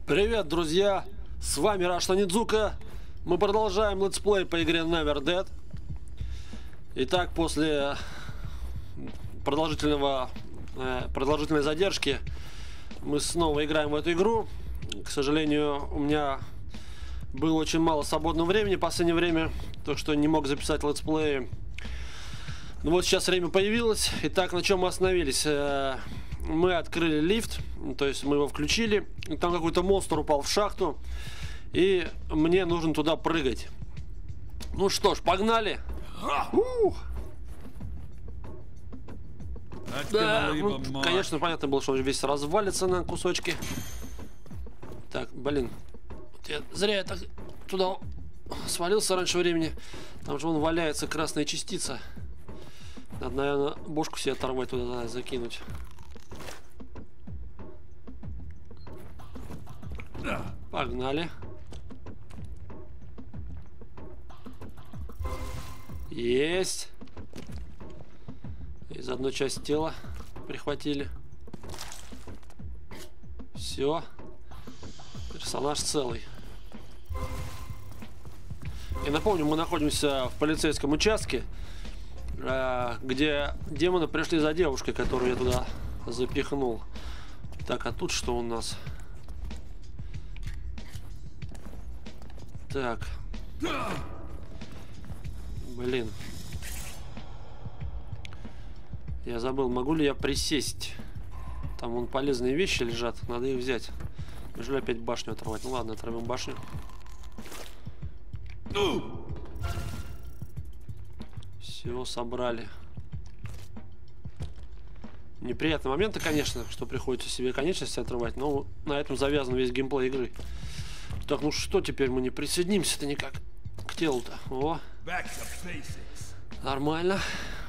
Привет, друзья! С вами Рашнанидзука. Мы продолжаем летсплей по игре Never Dead. Итак, после продолжительной задержки мы снова играем в эту игру. К сожалению, у меня было очень мало свободного времени в последнее время, так что не мог записать летсплеи. Ну вот сейчас время появилось. Итак, на чем мы остановились? Мы открыли лифт, то есть мы его включили. И там какой-то монстр упал в шахту, и мне нужно туда прыгать. Ну что ж, погнали. Да, ну, конечно, понятно было, что он весь развалится на кусочки. Так, блин, зря я так туда свалился раньше времени. Там же вон валяется красная частица. Надо, наверное, бошку себе оторвать, туда закинуть. Погнали. Есть. И заодно часть тела прихватили. Все. Персонаж целый. И напомню, мы находимся в полицейском участке, где демоны пришли за девушкой, которую я туда запихнул. Так, а тут что у нас? Так. Блин. Я забыл, могу ли я присесть? Там вон полезные вещи лежат, надо их взять. Неужели опять башню оторвать? Ну ладно, оторвем башню. Все, собрали. Неприятные моменты, конечно, что приходится себе конечности отрывать, но на этом завязан весь геймплей игры. Так, ну что теперь мы не присоединимся-то никак к телу-то? О, нормально.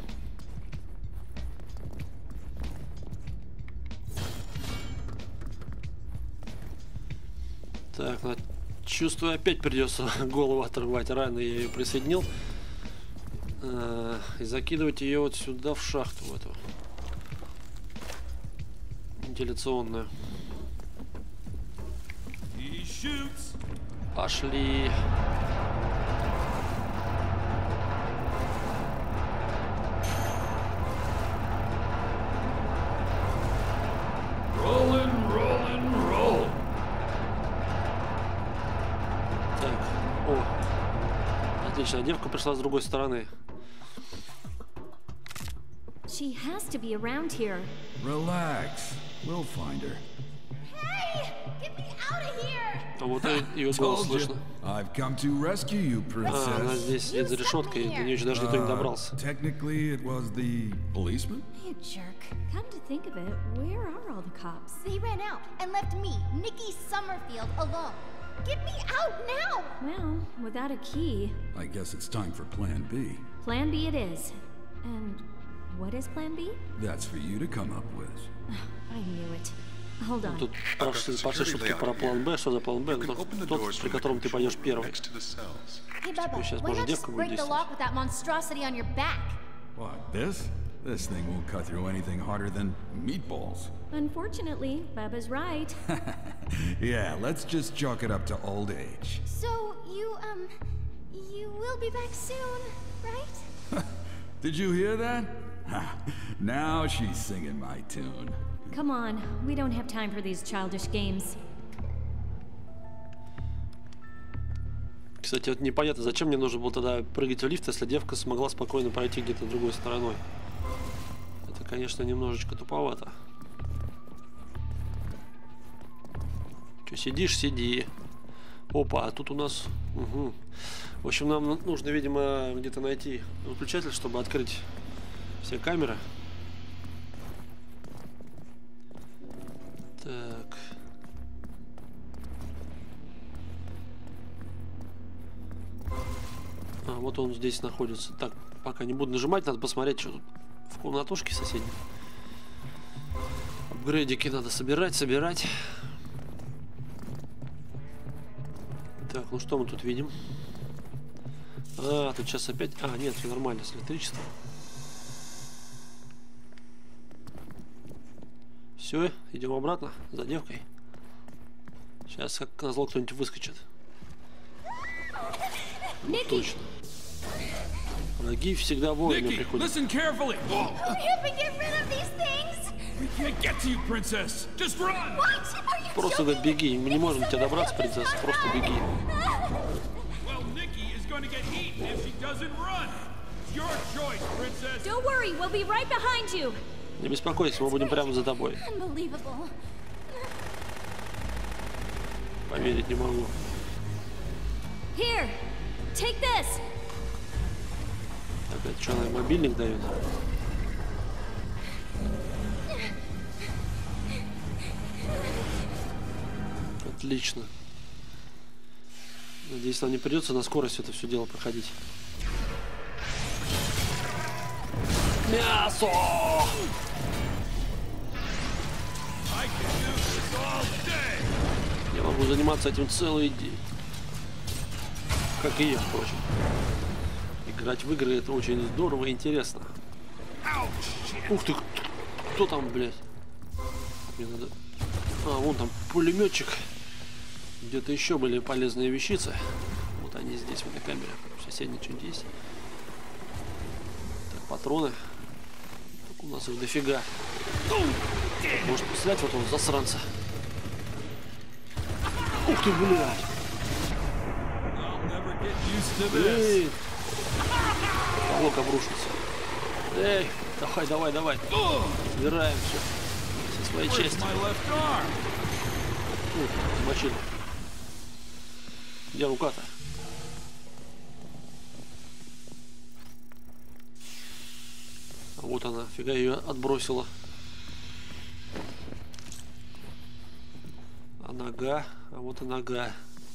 Так, ну, чувствую, опять придется голову отрывать. Рано я ее присоединил. И закидывать ее вот сюда, в шахту, в эту вентиляционную. Пошли. Так, о, отлично, девка пришла с другой стороны. She has to be around here. Relax. We'll find her. Hey, get me out of here! А вот ее голос слышно. I've come to rescue you, А, она princess. здесь сидит за решеткой, и до нее еще даже никто не добрался. Technically, it was the policeman. You jerk. Come to think of it, where are all the cops? They ran out and left me, Nikki Summerfield, alone. Get me out now! Well, without a key, I guess it's time for Plan B. Plan B it is. And what is Plan B? That's for you to come up with. I knew it. Hold on. Тут пошли шутки про план Б. Что за план Б? Ну, тот, при котором ты пойдешь первый. Hey, Bubba, Сейчас, why может, not девка just будет break the действовать? lock with that monstrosity on your back? What, this? This thing won't cut through anything harder than meatballs. Unfortunately, Bubba's right. Yeah, let's just chalk it up to old age. So, you will be back soon, right? Did you hear that? Now she's singing my tune. Come on, we don't have time for these childish games. Кстати, вот непонятно, зачем мне нужно было тогда прыгать в лифт, если девка смогла спокойно пройти где-то другой стороной. Это, конечно, немножечко туповато. Че, сидишь, сиди. Опа, а тут у нас... Угу. В общем, нам нужно, видимо, где-то найти выключатель, чтобы открыть все камеры. Так. А, вот он здесь находится. Так, пока не буду нажимать, надо посмотреть, что тут в комнатушке соседней. Апгрейдики надо собирать. Так, ну что мы тут видим? А, тут сейчас опять... А, нет, все нормально с электричеством. Все, идем обратно за девкой. Сейчас как назло кто-нибудь выскочит. Ну, точно. Враги всегда вовремя Nikki, приходят. listen carefully. Hurry up and get rid of these things! We can't get to you, princess. Just run. What? Are you Просто говорит, беги. Мы не можем до тебя добраться, принцесса. Просто беги. Well, Nikki is going to get eaten if she doesn't run. It's your choice, princess. Don't worry, we'll be right behind you. Не беспокойся, мы будем прямо за тобой. Unbelievable. Поверить не могу. Here, take this. Опять что, она мобильник дает? Отлично. Надеюсь, нам не придется на скорость это все дело проходить. Мясо! I can do this all day. Я могу заниматься этим целый день. Как и я, впрочем. Играть в игры — это очень здорово и интересно. Ух ты, кто там, блядь? Мне надо... А, вон там пулеметчик. Где-то еще были полезные вещицы. Вот они здесь, в этой камере. В соседней что-нибудь есть. Так, патроны. Так, у нас их дофига. Может пострелять вот он, засранца. Ух ты, блядь. I'll never get used to this. Эй! Потолок обрушился. Эй, давай, давай, давай. Собираем все. Со своей Where's части. my left arm? Замочили. Где рука-то? А вот она, фига ее отбросила. А нога, а вот и нога.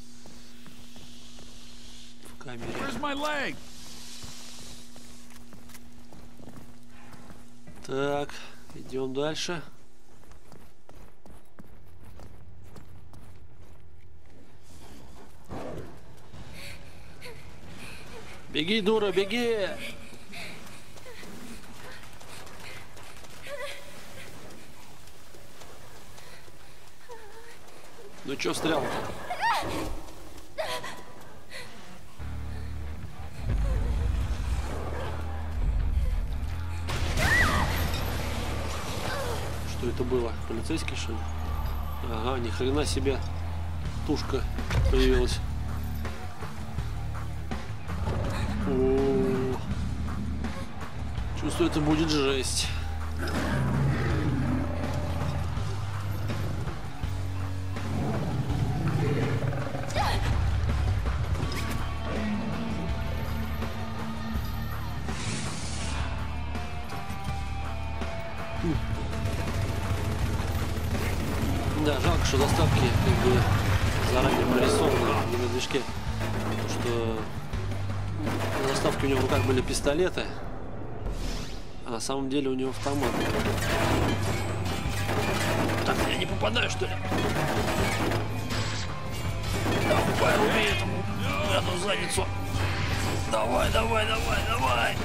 В камере. Where's my leg? Так, идем дальше. Беги, дура, беги! Ну чё встрял? Что это было? Полицейский, что ли? Ага, ни хрена себе тушка появилась. О, чувствую, это будет жесть. Да, жалко, что заставки как бы заранее нарисованы не на движке. Потому что на заставке у него в руках были пистолеты, а на самом деле у него автомат. Так, я не попадаю, что ли? Давай, убей этому гаду задницу. Давай, давай, давай, давай.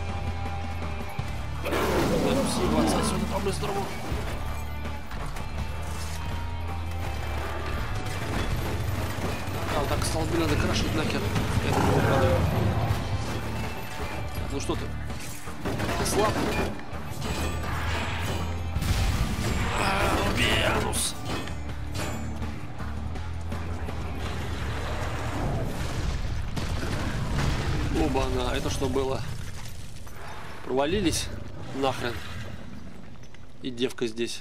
Надо съебаться отсюда по-быстрому. А, вот так столбы надо крошить нахер. Я не попадаю. Так, ну что ты? Ты слаб? Убей, анус. Оба-на, это что было? Провалились? Нахрен. И девка здесь.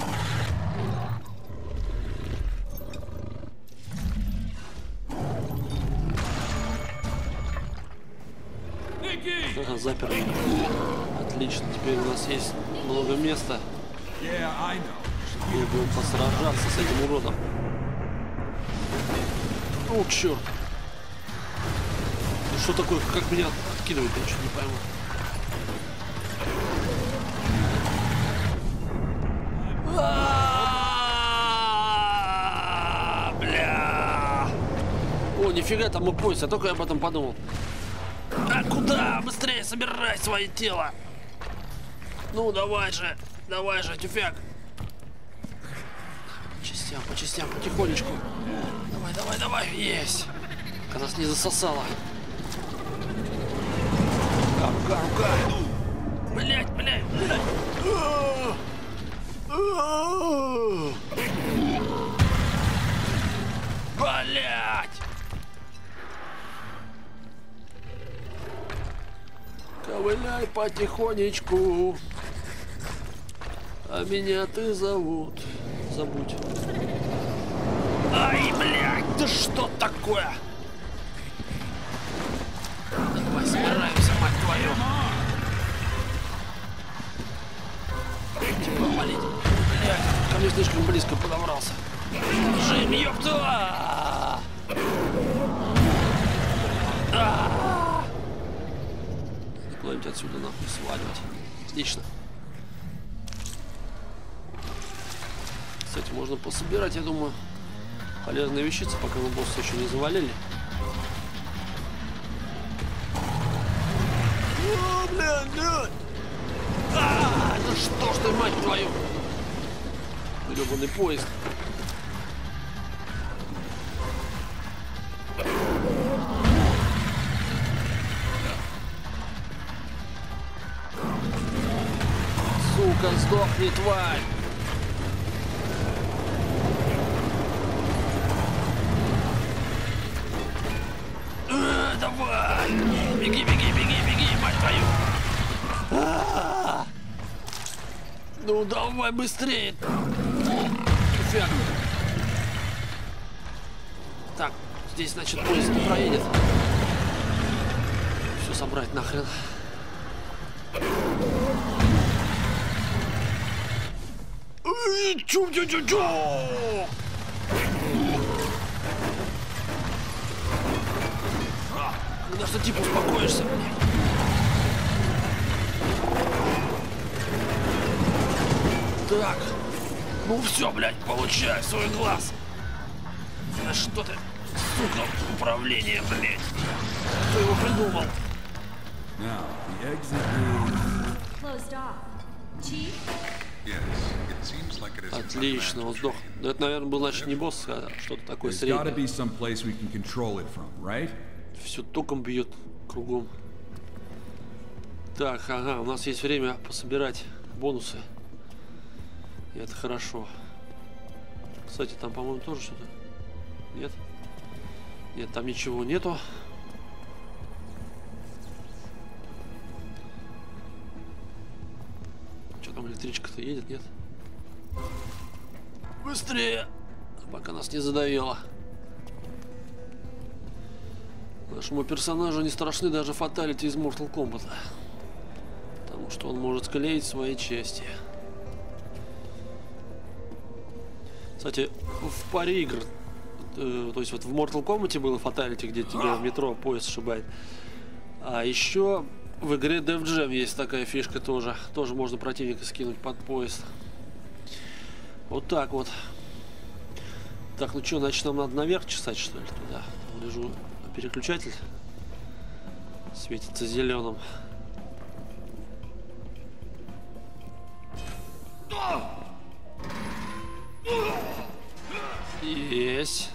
Ага, заперли. Отлично, теперь у нас есть много места. Yeah, I know. И будем посражаться с этим уродом. О, черт. Ну что такое, как меня откидывает, я что-то не пойму. Бля. О, нифига там мой пояс, я только об этом подумал. А куда? Быстрее собирай свое тело. Ну, давай же, тюфяк. Частям. по частям, потихонечку. Давай, давай, давай, есть. Пока нас не засосало. Рука, рука. Блять, блять, блять. Блять. Ковыляй потихонечку. А меня ты зовут. Забудь. Ай, блядь, да что такое? Давай собираемся, мать твою. Типа валить. Блядь, ко мне слишком близко подобрался. Жим, ёпта! Куда-нибудь отсюда нахуй сваливать. Отлично. Кстати, можно пособирать, я думаю, полезные вещицы, пока мы босса еще не завалили. О, блядь, блядь! Да что ж ты, мать твою! Гребаный поезд. Сука, сдохни, тварь! Давай! Беги, беги, беги, беги, мать твою! Ну давай быстрее! Фиак. Так, здесь, значит, поезд не проедет. Все собрать нахрен. Чу-чу-чу-чу! Когда что типа успокоишься, блядь. Так. Ну все, блядь, получай свой глаз. Да что ты, сука, управление, блядь. Кто его придумал? Now, the exit is... Closed off. Chief? Yes, it seems like it is. Отлично, он сдох. Но это, наверное, был, значит, не босс, а что-то такое There's gotta be среднее. some place we can control it from, right? Все током бьет кругом. Так, ага, у нас есть время пособирать бонусы. И это хорошо. Кстати, там, по-моему, тоже что-то. Нет? Нет, там ничего нету. Что там, электричка-то едет, нет? Быстрее! Пока нас не задавило. Нашему персонажу не страшны даже фаталити из Mortal Kombat. Потому что он может склеить свои части. Кстати, в паре игр, то есть вот в Mortal Kombat было фаталити, где тебя в метро поезд сшибает. А еще в игре Def Jam есть такая фишка тоже. Тоже можно противника скинуть под поезд. Вот так вот. Так, ну что, значит, нам надо наверх чесать, что ли, туда? Лежу, переключатель светится зеленым. Есть.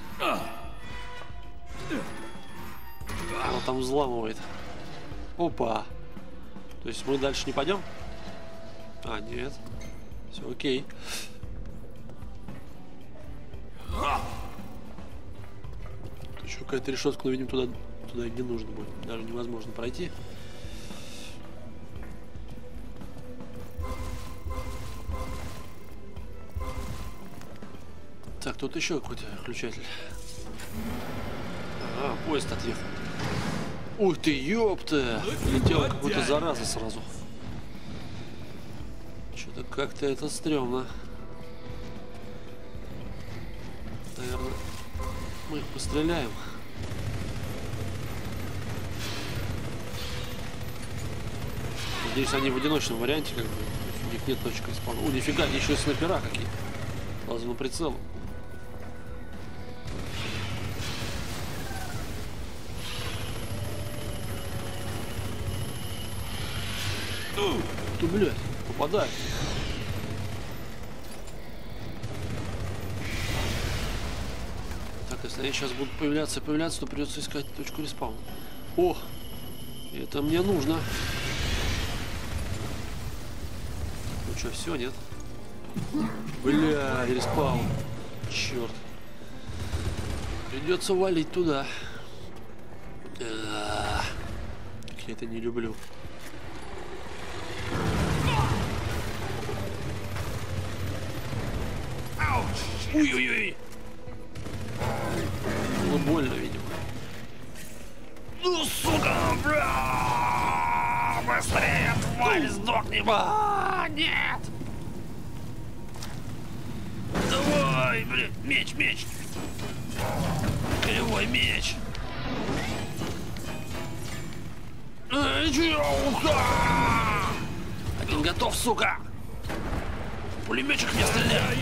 Она там взламывает. Опа. То есть мы дальше не пойдем? А, нет. Все окей. Еще какая-то решетка, но, видимо, туда и не нужно будет. Даже невозможно пройти. Так, тут еще какой-то включатель. Ага, поезд отъехал. Ух ты, ёпта! Летела какой-то зараза сразу. Что-то как-то это стрёмно. Наверное, мы их постреляем. Надеюсь, они в одиночном варианте, как бы. У них нет точки исполнения. О, нифига, еще и снайпера какие. Сразу на прицел. Ты, блядь, попадает. Если они сейчас будут появляться, то придется искать точку респауна. О! Это мне нужно. Ну что, все, нет? Бля, респаун. Черт. Придется валить туда. Как я это не люблю. Ой-ой-ой. Было больно, видимо. Ну, сука, бля! Быстрее, тварь, сдохни! Нет! Давай, блин, меч! Кривой меч! Один готов, сука! Пулеметчик мне стреляет!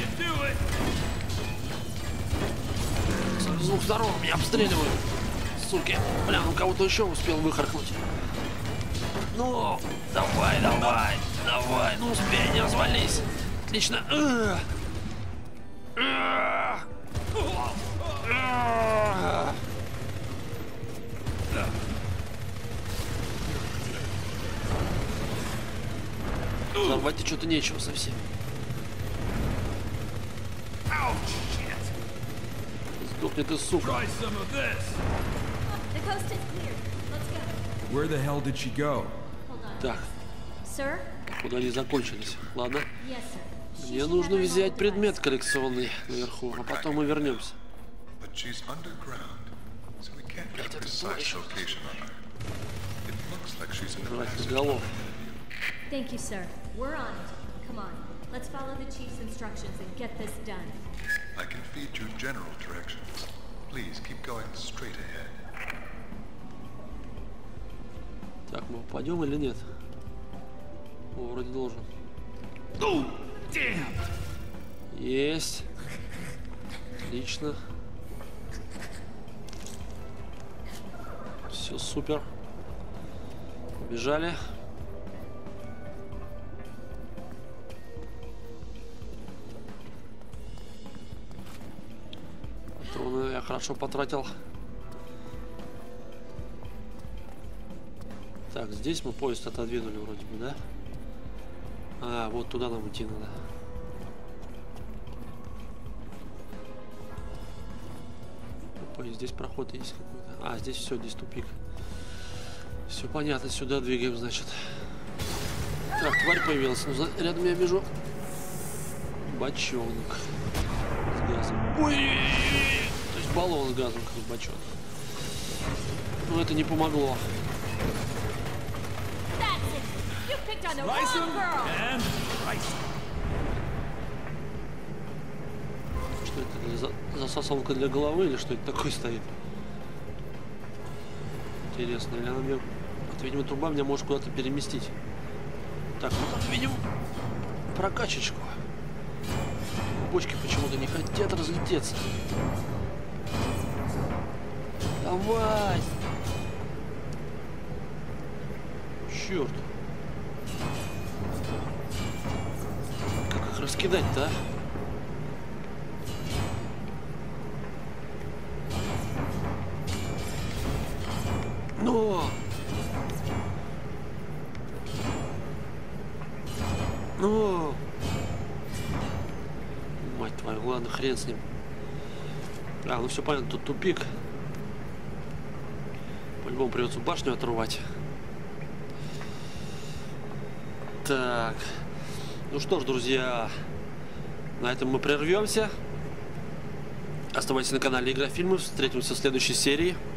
С двух сторон меня обстреливают! Суки! Бля, ну кого-то еще успел выхаркнуть. Ну, давай! Ну успей, не развались! Отлично! Взорвать-то что-то нечего совсем. Сдохни ты, сука. Try some of this. The coast is clear. Let's go. Where the hell did she go? Hold on. Так, Sir? куда они закончились? Ладно. Yes, sir. Мне нужно взять предмет коллекционный наверху, а потом мы вернемся. But she's underground, so we can't get a precise location on her. It looks like she's in the Жрать passage. голов. Thank you, sir. We're on it. Come on. Let's follow the chief's instructions and get this done. I can feed you general directions. Please keep going straight ahead. Так, мы упадем или нет? О, вроде должен. Есть. Отлично. Все супер. Побежали. Патроны я хорошо потратил. Так, здесь мы поезд отодвинули вроде бы, да? А, вот туда нам идти надо. Опа, и здесь проход есть какой-то. А, здесь все, здесь тупик. Все понятно, сюда двигаем, значит. Так, тварь появилась. Ну, рядом я вижу бочонок с газом. Ой-ой-ой! То есть баллон с газом, как бочонок. Ну, это не помогло. Что это? Засасывалка для головы или что это такое стоит? Интересно, или она меня... Вот, видимо, труба меня может куда-то переместить. Так, ну там, видимо, прокачечку. Бочки почему-то не хотят разлететься. Давай! Черт! Как их раскидать-то, а? Ну! Мать твою, ладно, хрен с ним. А, ну все понятно, тут тупик. По-любому придется башню отрывать. Так. Ну что ж, друзья, на этом мы прервемся. Оставайтесь на канале Игрофильмы. Встретимся в следующей серии.